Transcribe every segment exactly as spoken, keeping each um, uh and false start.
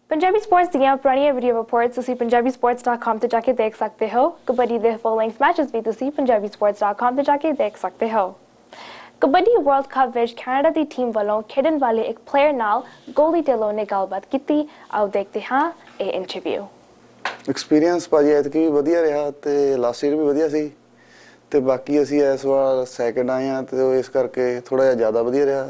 Punjabi sports ਦੀਆਂ ਪੁਰਾਣੀਆਂ video reports ਤੁਸੀਂ ਪੰਜਾਬੀ ਸਪੋਰਟਸ ਡਾਟ com ਤੇ ਜਾ ਕੇ ਦੇਖ ਸਕਦੇ ਹੋ। ਕਬੱਡੀ ਦੇ ਫੁੱਲ ਲੈਂਥ ਮੈਚਸ ਵੀ ਤੁਸੀਂ ਪੰਜਾਬੀ ਸਪੋਰਟਸ ਡਾਟ com ਤੇ ਜਾ ਕੇ ਦੇਖ ਸਕਦੇ ਹੋ। ਕਬੱਡੀ ਵਰਲਡ ਕੱਪ ਵਿੱਚ ਕੈਨੇਡਾ ਦੀ ਟੀਮ ਵੱਲੋਂ ਖੇਡਣ ਵਾਲੇ ਇੱਕ ਪਲੇਅਰ ਨਾਲ ਗੋਲੀ ਢਿੱਲੋਂ ਨੇ ਗੱਲਬਾਤ ਕੀਤੀ। ਆਓ ਦੇਖਦੇ ਹਾਂ ਇਹ ਇੰਟਰਵਿਊ। ਐਕਸਪੀਰੀਅੰਸ ਭਾਜੀ ਐਤਕੀ ਵਧੀਆ ਰਿਹਾ ਤੇ ਲਾਸਟ ਈਅਰ ਵੀ ਵਧੀਆ ਸੀ ਤੇ ਬਾਕੀ ਅਸੀਂ ਇਸ ਵਾਰ ਸੈਕਿੰਡ ਆਏ ਹਾਂ ਤੇ ਇਸ ਕਰਕੇ ਥੋੜਾ ਜਿਹਾ ਜ਼ਿਆਦਾ ਵਧੀਆ ਰਿਹਾ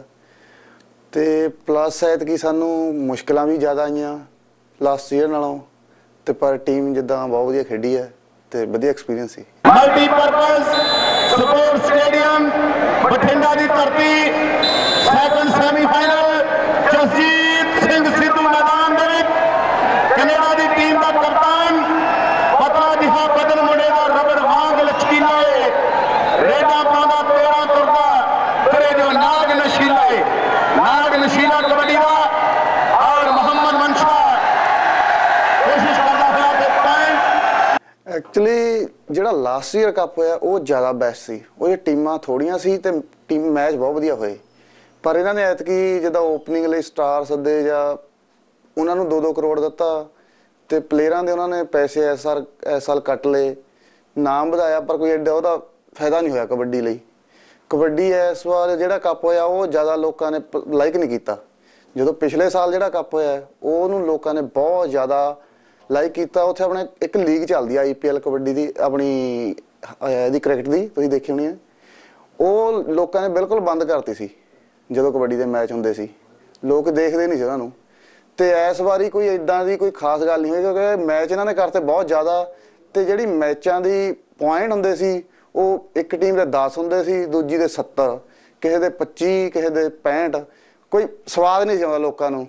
ਤੇ ਪਲੱਸ ਐਤਕੀ ਸਾਨੂੰ ਮੁਸ਼ਕਲਾਂ ਵੀ ਜ਼ਿਆਦਾ ਆਈਆਂ ਲਾਸਟ ਈਅਰ ਨਾਲੋਂ ਤੇ ਪਰ ਟੀਮ ਜਿੱਦਾਂ ਬਹੁਤ ਵਧੀਆ ਖੇਡੀ ਹੈ ਤੇ ਵਧੀਆ ਐਕਸਪੀਰੀਅੰਸ ਸੀ। ਮਲਟੀਪਰਪਸ ਸਪੋਰਟਸ ਸਟੇਡੀਅਮ ਬਠਿੰਡਾ ਦੀ ਧਰਤੀ ਸੈਕੰਡ ਸੈਮੀਫਾਈਨਲ ਜਸਜੀਤ ਸਿੰਘ ਸਿੱਧੂ ਮੈਦਾਨ ਦੇ ਵਿੱਚ ਕੈਨੇਡਾ ਦੀ ਟੀਮ ਦਾ ਕਪਤਾਨ ਪਤਲਾ ਜਿਹਾ ਬਦਨ ਮੁੰਡੇ ਦਾ ਰਬੜ ਵਾਂਗ ਲਚਕੀਲਾ ਏ ਰੇਡਾ ਪਾਉਂਦਾ ਤੇਰਾ ਤੁਰਦਾ ਤੇਰੇ ਜੋ ਨਾਗ ਨਸ਼ੀਲਾ ਏ ਨਾਗ ਨਸ਼ੀਲਾ ਕਬੱਡੀ ਦਾ ਔਰ ਮੁਹੰਮਦ ਮਨਸ਼ਾ ਕੋਸ਼ਿਸ਼ ਕਰਦਾ ਹੋਇਆ ਤੇ ਪੁਆਇੰਟ। ਐਕਚੁਅਲੀ ਜਿਹੜਾ ਲਾਸਟ ਈਅਰ ਕੱਪ ਹੋਇਆ ਉਹ ਜ਼ਿਆਦਾ ਬੈਸਟ ਸੀ। ਉਹ ਟੀਮਾਂ ਥੋੜੀਆਂ ਸੀ ਤੇ ਟੀਮ ਮੈਚ ਬਹੁਤ ਵਧੀਆ ਹੋਏ ਪਰ ਇਹਨਾਂ ਨੇ ਐਤਕੀ ਜਿੱਦਾਂ ਓਪਨਿੰਗ ਲਈ ਸਟਾਰ ਸੱਦੇ ਜਾਂ ਉਹਨਾਂ ਨੂੰ ਦੋ ਦੋ ਕਰੋੜ ਦਿੱਤਾ ਤੇ ਪਲੇਅਰਾਂ ਦੇ ਉਹਨਾਂ ਨੇ ਪੈਸੇ ਇਸ ਸਾਲ ਇਸ ਸਾਲ ਕੱਟ ਲਏ ਨਾਮ ਵਧਾਇਆ ਪਰ ਕੋਈ ਐਡਾ ਉਹਦਾ ਫਾਇਦਾ ਨਹੀਂ ਹੋਇਆ ਕਬੱਡੀ ਲਈ। ਕਬੱਡੀ ਇਸ ਵਾਰ ਜਿਹੜਾ ਕੱਪ ਹੋਇਆ ਉਹ ਜ਼ਿਆਦਾ ਲੋਕਾਂ ਨੇ ਲਾਈਕ ਨਹੀਂ ਕੀਤਾ। ਜਦੋਂ ਪਿਛਲੇ ਸਾਲ ਜਿਹੜਾ ਕੱਪ ਹੋਇਆ ਉਹਨੂੰ ਲੋਕਾਂ ਨੇ ਬਹੁਤ ਜ਼ਿਆਦਾ ਲਾਈਕ ਕੀਤਾ। ਉੱਥੇ ਆਪਣੇ ਇੱਕ ਲੀਗ ਚੱਲਦੀ ਆ ਆਈ ਪੀ ਐਲ ਕਬੱਡੀ ਦੀ ਆਪਣੀ ਇਹਦੀ ਕ੍ਰਿਕਟ ਦੀ ਤੁਸੀਂ ਦੇਖੀ ਹੋਣੀ ਹੈ ਉਹ ਲੋਕਾਂ ਨੇ ਬਿਲਕੁਲ ਬੰਦ ਕਰਤੀ ਸੀ। ਜਦੋਂ ਕਬੱਡੀ ਦੇ ਮੈਚ ਹੁੰਦੇ ਸੀ ਲੋਕ ਦੇਖਦੇ ਨਹੀਂ ਸੀ ਉਹਨਾਂ ਨੂੰ ਤੇ ਇਸ ਵਾਰੀ ਕੋਈ ਇੱਦਾਂ ਦੀ ਕੋਈ ਖਾਸ ਗੱਲ ਨਹੀਂ ਹੋਈ ਕਿਉਂਕਿ ਮੈਚ ਇਹਨਾਂ ਨੇ ਕਰਤੇ ਬਹੁਤ ਜ਼ਿਆਦਾ ਤੇ ਜਿਹੜੀ ਮੈਚਾਂ ਦੀ ਪੁਆਇੰਟ ਹੁੰਦੇ ਸੀ ਉਹ ਇੱਕ ਟੀਮ ਦੇ ਦਸ ਹੁੰਦੇ ਸੀ ਦੂਜੀ ਦੇ ਸੱਤਰ ਕਿਸੇ ਦੇ ਪੱਚੀ ਕਿਸੇ ਦੇ ਪੈਂਹਠ ਕੋਈ ਸਵਾਦ ਨਹੀਂ ਸੀ ਆਉਂਦਾ ਲੋਕਾਂ ਨੂੰ।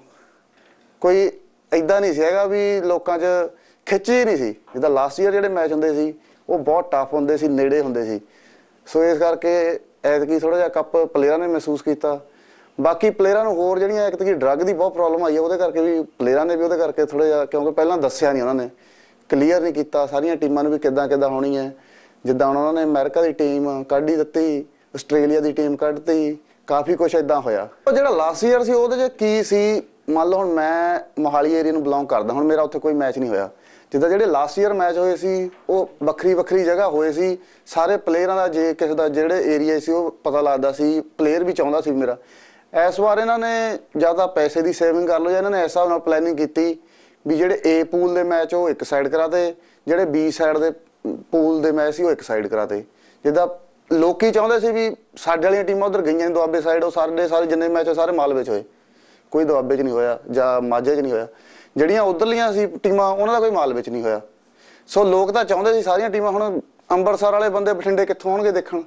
ਕੋਈ ਇੱਦਾਂ ਨਹੀਂ ਸੀ ਹੈਗਾ ਵੀ ਲੋਕਾਂ 'ਚ ਖਿੱਚ ਹੀ ਨਹੀਂ ਸੀ। ਜਿੱਦਾਂ ਲਾਸਟ ਈਅਰ ਜਿਹੜੇ ਮੈਚ ਹੁੰਦੇ ਸੀ ਉਹ ਬਹੁਤ ਟਫ ਹੁੰਦੇ ਸੀ ਨੇੜੇ ਹੁੰਦੇ ਸੀ ਸੋ ਇਸ ਕਰਕੇ ਐਤਕੀ ਥੋੜ੍ਹਾ ਜਿਹਾ ਕੱਪ ਪਲੇਅਰਾਂ ਨੇ ਮਹਿਸੂਸ ਕੀਤਾ। ਬਾਕੀ ਪਲੇਅਰਾਂ ਨੂੰ ਹੋਰ ਜਿਹੜੀਆਂ ਐਤਕੀ ਡਰੱਗ ਦੀ ਬਹੁਤ ਪ੍ਰੋਬਲਮ ਆਈ ਹੈ ਉਹਦੇ ਕਰਕੇ ਵੀ ਪਲੇਅਰਾਂ ਨੇ ਵੀ ਉਹਦੇ ਕਰਕੇ ਥੋੜ੍ਹਾ ਜਿਹਾ ਕਿਉਂਕਿ ਪਹਿਲਾਂ ਦੱਸਿਆ ਨਹੀਂ ਉਹਨਾਂ ਨੇ ਕਲੀਅਰ ਨਹੀਂ ਕੀਤਾ ਸਾਰੀਆਂ ਟੀਮਾਂ ਨੂੰ ਵੀ ਕਿੱਦਾਂ ਕਿੱਦਾਂ ਹੋਣੀ ਹੈ। ਜਿੱਦਾਂ ਹੁਣ ਉਹਨਾਂ ਨੇ ਅਮਰੀਕਾ ਦੀ ਟੀਮ ਕੱਢ ਹੀ ਦਿੱਤੀ ਆਸਟ੍ਰੇਲੀਆ ਦੀ ਟੀਮ ਕੱਢਤੀ ਕਾਫੀ ਕੁਛ ਇੱਦਾਂ ਹੋਇਆ। ਉਹ ਜਿਹੜਾ ਲਾਸਟ ਈਅਰ ਸੀ ਉਹਦੇ 'ਚ ਕੀ ਸੀ ਮੰਨ ਲਓ ਹੁਣ ਮੈਂ ਮੋਹਾਲੀ ਏਰੀਆ ਨੂੰ ਬਿਲੋਂਗ ਕਰਦਾ ਹੁਣ ਮੇਰਾ ਉੱਥੇ ਕੋਈ ਮੈਚ ਨਹੀਂ ਹੋਇਆ ਜਿੱਦਾਂ ਜਿਹੜੇ ਲਾਸਟ ਈਅਰ ਮੈਚ ਹੋਏ ਸੀ ਉਹ ਵੱਖਰੀ ਵੱਖਰੀ ਜਗ੍ਹਾ ਹੋਏ ਸੀ ਸਾਰੇ ਪਲੇਅਰਾਂ ਦਾ ਜੇ ਕਿਸੇ ਦਾ ਜਿਹੜੇ ਏਰੀਆ ਸੀ ਉਹ ਪਤਾ ਲੱਗਦਾ ਸੀ ਪਲੇਅਰ ਵੀ ਚਾਹੁੰਦਾ ਸੀ ਮੇਰਾ। ਇਸ ਵਾਰ ਇਹਨਾਂ ਨੇ ਜ਼ਿਆਦਾ ਪੈਸੇ ਦੀ ਸੇਵਿੰਗ ਕਰ ਲਓ ਜਾਂ ਇਹਨਾਂ ਨੇ ਇਸ ਹਿਸਾਬ ਨਾਲ ਪਲੈਨਿੰਗ ਕੀਤੀ ਵੀ ਜਿਹੜੇ ਏ ਪੂਲ ਦੇ ਮੈਚ ਉਹ ਇੱਕ ਸਾਈਡ ਕਰਾਤੇ ਜਿਹੜੇ ਬੀ ਸਾਈਡ ਦੇ ਪੂਲ ਦੇ ਮੈਚ ਸੀ ਉਹ ਇੱਕ ਸਾਈਡ ਕਰਾਤੇ। ਜਿੱਦਾਂ ਲੋਕੀ ਚਾਹੁੰਦੇ ਸੀ ਵੀ ਸਾਡੇ ਵਾਲੀਆਂ ਟੀਮਾਂ ਉੱਧਰ ਗਈਆਂ ਦੁਆਬੇ ਸਾਈਡ ਉਹ ਸਾਡੇ ਸਾਰੇ ਜਿੰਨੇ ਮੈਚ ਸਾਰੇ ਮਾਲਵੇ 'ਚ ਹੋਏ ਕੋਈ ਦੁਆਬੇ 'ਚ ਨਹੀਂ ਹੋਇਆ ਜਾਂ ਮਾਝੇ 'ਚ ਨਹੀਂ ਹੋਇਆ। ਜਿਹੜੀਆਂ ਉੱਧਰਲੀਆਂ ਸੀ ਟੀਮਾਂ ਉਹਨਾਂ ਦਾ ਕੋਈ ਮਾਲਵੇ 'ਚ ਨਹੀਂ ਹੋਇਆ ਸੋ ਲੋਕ ਤਾਂ ਚਾਹੁੰਦੇ ਸੀ ਸਾਰੀਆਂ ਟੀਮਾਂ ਹੁਣ ਅੰਮ੍ਰਿਤਸਰ ਵਾਲੇ ਬੰਦੇ ਬਠਿੰਡੇ ਕਿੱਥੋਂ ਆਉਣਗੇ ਦੇਖਣ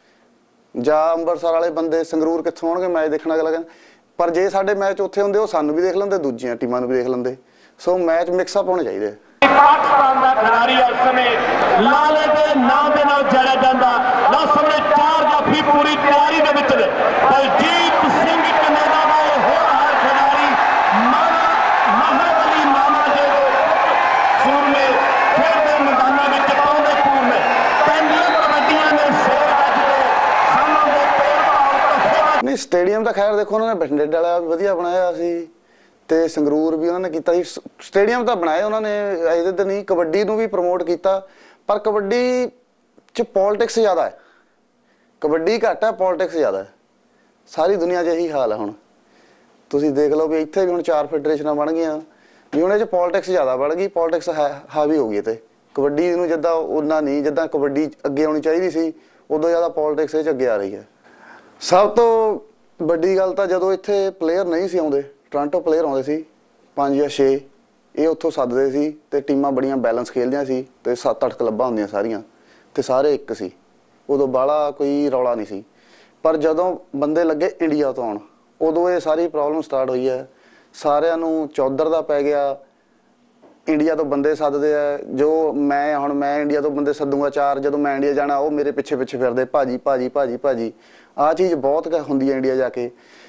ਜਾਂ ਅੰਮ੍ਰਿਤਸਰ ਵਾਲੇ ਬੰਦੇ ਸੰਗਰੂਰ ਕਿੱਥੋਂ ਆਉਣਗੇ ਮੈਚ ਦੇਖਣ ਅਗਲਾ ਕਹਿੰਦਾ ਪਰ ਜੇ ਸਾਡੇ ਮੈਚ ਉੱਥੇ ਹੁੰਦੇ ਉਹ ਸਾਨੂੰ ਵੀ ਦੇਖ ਲੈਂਦੇ ਦੂਜੀਆਂ ਟੀਮਾਂ ਨੂੰ ਵੀ ਦੇਖ ਲੈਂਦੇ ਸੋ ਮੈਚ ਮਿਕਸਅਪ ਹੋਣੇ ਚਾਹੀਦੇ। ਪਾਕਿਸਤਾਨ ਦਾ ਖਿਡਾਰੀ ਇਸ ਸਮੇਂ ਲਾਲੇ ਦੇ ਨਾਂ ਦੇ ਨਾਲ ਜਾਣਿਆ ਜਾਂਦਾ ਲਓ ਸਾਹਮਣੇ ਚਾਰ ਜਾਫੀ ਪੂਰੀ ਤਿਆਰੀ ਦੇ ਵਿੱਚ ਨੇ ਬਲਜੀਤ ਸਿੰਘ ਕੈਨੇਡਾ ਦਾ ਇਹ ਹੋਣਹਾਰ ਖਿਡਾਰੀ ਮਾਨਾ ਮਹਾਬਲੀ ਮਾਮਾ ਦੇ ਸੂਰਮੇ ਖੇਡਦੇ ਮੈਦਾਨਾਂ ਵਿੱਚ ਪਾਉਂਦੇ ਪੂਰਨੇ ਪੈਂਦੀਆਂ ਕਬੱਡੀਆਂ ਦੇ ਸ਼ੇਰ ਵੱਜਦੇ ਸਾਹਮਣੇ ਦੇ ਪੇੜ ਭਾਵ ਨਹੀਂ ਸਟੇਡੀਅਮ ਤਾਂ ਖੈਰ ਦੇਖੋ ਉਹਨਾਂ ਨੇ ਬਠਿੰਡੇ ਵਾਲਾ ਵੀ ਵਧੀਆ ਬਣਾਇਆ ਸੀ ਤੇ ਸੰਗਰੂਰ ਵੀ ਉਹਨਾਂ ਨੇ ਕੀਤਾ ਸੀ ਸਟੇਡੀਅਮ ਤਾਂ ਬਣਾਏ ਉਹਨਾਂ ਨੇ ਇਹਦੇ ਤੇ ਨਹੀਂ ਕਬੱਡੀ ਨੂੰ ਵੀ ਪ੍ਰਮੋਟ ਕੀਤਾ ਪਰ ਕਬੱਡੀ 'ਚ ਪੋਲਿਟਿਕਸ ਜ਼ਿਆਦਾ ਹੈ ਕਬੱਡੀ ਘੱਟ ਹੈ ਪੋਲਿਟਿਕਸ ਜ਼ਿਆਦਾ ਹੈ ਸਾਰੀ ਦੁਨੀਆ 'ਚ ਇਹੀ ਹਾਲ ਹੈ। ਹੁਣ ਤੁਸੀਂ ਦੇਖ ਲਓ ਵੀ ਇੱਥੇ ਵੀ ਹੁਣ ਚਾਰ ਫੈਡਰੇਸ਼ਨਾਂ ਬਣ ਗਈਆਂ ਵੀ ਹੁਣ ਇਹ 'ਚ ਪੋਲਿਟਿਕਸ ਜ਼ਿਆਦਾ ਬਣ ਗਈ ਪੋਲਿਟਿਕਸ ਹੈ ਹਾਵੀ ਹੋ ਗਈ ਤੇ ਕਬੱਡੀ ਨੂੰ ਜਿੱਦਾਂ ਉਹਨਾਂ ਨਹੀਂ ਜਿੱਦਾਂ ਕਬੱਡੀ ਅੱਗੇ ਆਉਣੀ ਚਾਹੀਦੀ ਸੀ ਉਦੋਂ ਜ਼ਿਆਦਾ ਪੋਲਿਟਿਕਸ ਇਹ 'ਚ ਅੱਗੇ ਆ ਰਹੀ ਹੈ। ਸਭ ਤੋਂ ਵੱਡੀ ਗੱਲ ਤਾਂ ਜਦੋਂ ਇੱਥੇ ਪਲੇਅਰ ਨਹੀਂ ਸੀ ਆਉਂਦੇ ਟੋਰਾਂਟੋ ਪਲੇਅਰ ਆਉਂਦੇ ਸੀ ਪੰਜ ਜਾਂ ਛੇ ਇਹ ਉੱਥੋਂ ਸੱਦਦੇ ਸੀ ਤੇ ਟੀਮਾਂ ਬੜੀਆਂ ਬੈਲੈਂਸ ਖੇਡਦੀਆਂ ਸੀ ਤੇ ਸੱਤ ਅੱਠ ਕਲੱਬਾਂ ਹੁੰਦੀਆਂ ਸਾਰੀਆਂ ਤੇ ਸਾਰੇ ਇੱਕ ਸੀ ਉਦੋਂ ਬਾਹਲਾ ਕੋਈ ਰੌਲਾ ਨਹੀਂ ਸੀ ਪਰ ਜਦੋਂ ਬੰਦੇ ਲੱਗੇ ਇੰਡੀਆ ਤੋਂ ਆਉਣ ਉਦੋਂ ਇਹ ਸਾਰੀ ਪ੍ਰੋਬਲਮ ਸਟਾਰਟ ਹੋਈ ਹੈ। ਸਾਰਿਆਂ ਨੂੰ ਚੌਧਰ ਦਾ ਪੈ ਗਿਆ ਇੰਡੀਆ ਤੋਂ ਬੰਦੇ ਸੱਦਦੇ ਆ ਜੋ ਮੈਂ ਹੁਣ ਮੈਂ ਇੰਡੀਆ ਤੋਂ ਬੰਦੇ ਸੱਦੂਗਾ ਚਾਰ ਜਦੋਂ ਮੈਂ ਇੰਡੀਆ ਜਾਣਾ ਉਹ ਮੇਰੇ ਪਿੱਛੇ ਪਿੱਛੇ ਫਿਰਦੇ ਭਾਜੀ ਭਾਜੀ ਭਾਜੀ ਭਾਜੀ ਆਹ ਚੀਜ਼ ਬਹੁਤ ਹੁੰਦੀ ਹੈ ਇੰਡੀਆ ਜਾ ਕੇ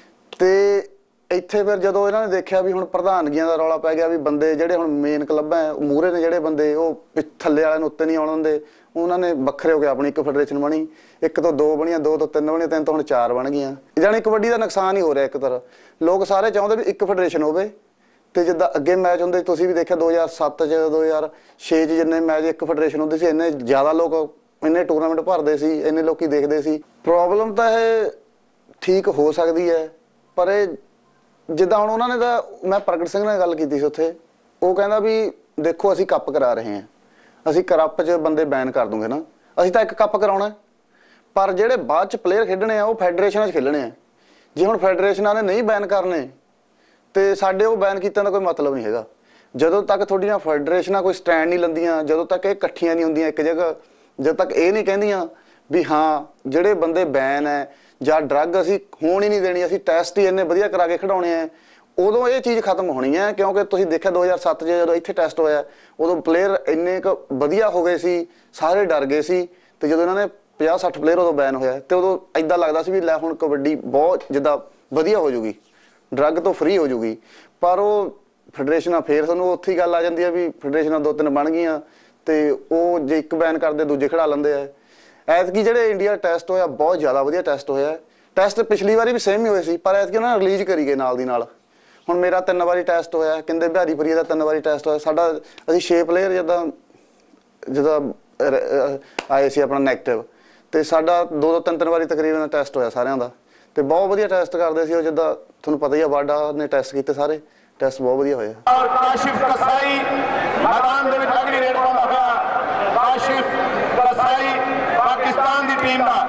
ਤੇ ਇੱਥੇ ਫਿਰ ਜਦੋਂ ਇਹਨਾਂ ਨੇ ਦੇਖਿਆ ਵੀ ਹੁਣ ਪ੍ਰਧਾਨਗੀਆਂ ਦਾ ਰੌਲਾ ਪੈ ਗਿਆ ਵੀ ਬੰਦੇ ਜਿਹੜੇ ਹੁਣ ਮੇਨ ਕਲੱਬਾਂ ਮੂਹਰੇ ਨੇ ਜਿਹੜੇ ਬੰਦੇ ਉਹ ਥੱਲੇ ਵਾਲਿਆਂ ਨੂੰ ਉੱਤੇ ਨਹੀਂ ਆਉਣ ਦਿੰਦੇ ਉਹਨਾਂ ਨੇ ਵੱਖਰੇ ਹੋ ਕੇ ਆਪਣੀ ਇੱਕ ਫੈਡਰੇਸ਼ਨ ਬਣੀ ਇੱਕ ਤੋਂ ਦੋ ਬਣੀਆਂ ਦੋ ਤੋਂ ਤਿੰਨ ਬਣੀਆਂ ਤਿੰਨ ਤੋਂ ਹੁਣ ਚਾਰ ਬਣ ਗਈਆਂ ਜਾਣੀ ਕਬੱਡੀ ਦਾ ਨੁਕਸਾਨ ਹੀ ਹੋ ਰਿਹਾ ਇੱਕ ਤਰ੍ਹਾਂ ਲੋਕ ਸਾਰੇ ਚਾਹੁੰਦੇ ਵੀ ਇੱਕ ਫੈਡਰੇਸ਼ਨ ਹੋਵੇ ਤੇ ਜਿੱਦਾਂ ਅੱਗੇ ਮੈਚ ਹੁੰਦੇ ਤੁਸੀਂ ਵੀ ਦੇਖਿਆ ਦੋ ਹਜ਼ਾਰ ਸੱਤ ਚ ਦੋ ਹਜ਼ਾਰ ਛੇ ਚ ਜਿੰਨੇ ਮੈਚ ਇੱਕ ਫੈਡਰੇਸ਼ਨ ਹੁੰਦੀ ਸੀ ਇੰਨੇ ਜ਼ਿਆਦਾ ਲੋਕ ਇੰਨੇ ਟੂਰਨਾਮੈਂਟ ਭਰਦੇ ਸੀ, ਇੰਨੇ ਲੋਕੀ ਦੇਖਦੇ ਸੀ। ਪ੍ਰੋਬਲਮ ਤਾਂ ਇਹ ਠੀਕ ਹੋ ਸਕਦੀ ਹੈ, ਪਰ ਇਹ ਜਿੱਦਾਂ ਹੁਣ ਉਹਨਾਂ ਨੇ ਤਾਂ ਮੈਂ ਪ੍ਰਗਟ ਸਿੰਘ ਨਾਲ ਗੱਲ ਕੀਤੀ ਸੀ ਉੱਥੇ, ਉਹ ਕਹਿੰਦਾ ਵੀ ਦੇਖੋ ਅਸੀਂ ਕੱਪ ਕਰਾ ਰਹੇ ਹਾਂ, ਅਸੀਂ ਕੱਪ 'ਚ ਬੰਦੇ ਬੈਨ ਕਰ ਦੂੰਗੇ ਨਾ, ਅਸੀਂ ਤਾਂ ਇੱਕ ਕੱਪ ਕਰਾਉਣਾ, ਪਰ ਜਿਹੜੇ ਬਾਅਦ 'ਚ ਪਲੇਅਰ ਖੇਡਣੇ ਆ ਉਹ ਫੈਡਰੇਸ਼ਨਾਂ 'ਚ ਖੇਡਣੇ ਆ। ਜੇ ਹੁਣ ਫੈਡਰੇਸ਼ਨਾਂ ਨੇ ਨਹੀਂ ਬੈਨ ਕਰਨੇ ਤੇ ਸਾਡੇ ਉਹ ਬੈਨ ਕੀਤਿਆਂ ਦਾ ਕੋਈ ਮਤਲਬ ਨਹੀਂ ਹੈਗਾ। ਜਦੋਂ ਤੱਕ ਤੁਹਾਡੀਆਂ ਫੈਡਰੇਸ਼ਨਾਂ ਕੋਈ ਸਟੈਂਡ ਨਹੀਂ ਲੈਂਦੀਆਂ, ਜਦੋਂ ਤੱਕ ਇਹ ਇਕੱਠੀਆਂ ਨਹੀਂ ਹੁੰਦੀਆਂ ਇੱਕ ਜਗ੍ਹਾ, ਜਦੋਂ ਤੱਕ ਇਹ ਨਹੀਂ ਕਹਿੰਦੀਆਂ ਵੀ ਹਾਂ ਜਿਹੜੇ ਬੰਦੇ ਬੈਨ ਹੈ ਜਾਂ ਡਰੱਗ ਅਸੀਂ ਹੋਣ ਹੀ ਨਹੀਂ ਦੇਣੀ, ਅਸੀਂ ਟੈਸਟ ਹੀ ਇੰਨੇ ਵਧੀਆ ਕਰਾ ਕੇ ਖਿਡਾਉਣੇ ਆ, ਉਦੋਂ ਇਹ ਚੀਜ਼ ਖਤਮ ਹੋਣੀ ਹੈ। ਕਿਉਂਕਿ ਤੁਸੀਂ ਦੇਖਿਆ ਦੋ ਹਜ਼ਾਰ ਸੱਤ 'ਚ ਜਦੋਂ ਇੱਥੇ ਟੈਸਟ ਹੋਇਆ ਉਦੋਂ ਪਲੇਅਰ ਇੰਨੇ ਕੁ ਵਧੀਆ ਹੋ ਗਏ ਸੀ, ਸਾਰੇ ਡਰ ਗਏ ਸੀ, ਤੇ ਜਦੋਂ ਇਹਨਾਂ ਨੇ ਪੰਜਾਹ ਸੱਠ ਪਲੇਅਰ ਉਦੋਂ ਬੈਨ ਹੋਇਆ ਤੇ ਉਦੋਂ ਇੱਦਾਂ ਲੱਗਦਾ ਸੀ ਵੀ ਲੈ ਹੁਣ ਕਬੱਡੀ ਬਹੁਤ ਜਿੱਦਾਂ ਵਧੀਆ ਹੋ ਜੂਗੀ, ਡਰੱਗ ਤੋਂ ਫ੍ਰੀ ਹੋ ਜੂਗੀ। ਪਰ ਉਹ ਫੈਡਰੇਸ਼ਨਾਂ ਫੇਰ ਸਾਨੂੰ ਉੱਥੇ ਹੀ ਗੱਲ ਆ ਜਾਂਦੀ ਹੈ ਵੀ ਫੈਡਰੇਸ਼ਨਾਂ ਦੋ ਤਿੰਨ ਬਣ ਗਈਆਂ ਤੇ ਉਹ ਜੇ ਇੱਕ ਬੈਨ ਕਰਦੇ ਦੂਜੇ ਖਿਡਾ ਲੈਂਦੇ ਆ। ਐਤਕੀ ਜਿਹੜੇ ਇੰਡੀਆ ਟੈਸਟ ਹੋਇਆ ਬਹੁਤ ਜ਼ਿਆਦਾ ਵਧੀਆ ਟੈਸਟ ਹੋਇਆ। ਟੈਸਟ ਪਿਛਲੀ ਵਾਰੀ ਵੀ ਸੇਮ ਹੀ ਹੋਏ ਸੀ, ਪਰ ਐਤਕੀ ਉਹਨਾਂ ਨੇ ਰਿਲੀਜ਼ ਕਰੀ ਗਏ ਨਾਲ ਦੀ ਨਾਲ। ਹੁਣ ਮੇਰਾ ਤਿੰਨ ਵਾਰੀ ਟੈਸਟ ਹੋਇਆ, ਕਹਿੰਦੇ ਬਿਹਾਰੀਪੁਰੀਆ ਦਾ ਤਿੰਨ ਵਾਰੀ ਟੈਸਟ ਹੋਇਆ, ਸਾਡਾ ਅਸੀਂ ਛੇ ਪਲੇਅਰ ਜਿੱਦਾਂ ਜਿੱਦਾਂ ਆਏ ਸੀ ਆਪਣਾ ਨੈਗੇਟਿਵ, ਤੇ ਸਾਡਾ ਦੋ ਦੋ ਤਿੰਨ ਤਿੰਨ ਵਾਰੀ ਤਕਰੀਬਨ ਟੈਸਟ ਹੋਇਆ ਸਾਰਿਆਂ ਦਾ, ਤੇ ਬਹੁਤ ਵਧੀਆ ਟੈਸਟ ਕਰਦੇ ਸੀ ਉਹ। ਜਿੱਦਾਂ ਤੁਹਾਨੂੰ ਪਤਾ ਹੀ ਆ ਵਾਡਾ ਨੇ ਟੈਸਟ ਕੀਤੇ, ਸਾਰੇ ਟੈਸਟ ਬਹੁਤ ਵਧੀਆ ਹੋਏ। ਔਰ ਕਾਸ਼ਿਫ ਕਸਾਈ ਮੈਦਾਨ ਦੇ ਵਿੱਚ ਅਗਲੀ ਰੇਡ ਪਾਉਂਦਾ ਹੋਇਆ, ਕਾਸ਼ਿਫ ਕਸਾਈ ਪਾਕਿਸਤਾਨ ਦੀ ਟੀਮ ਦਾ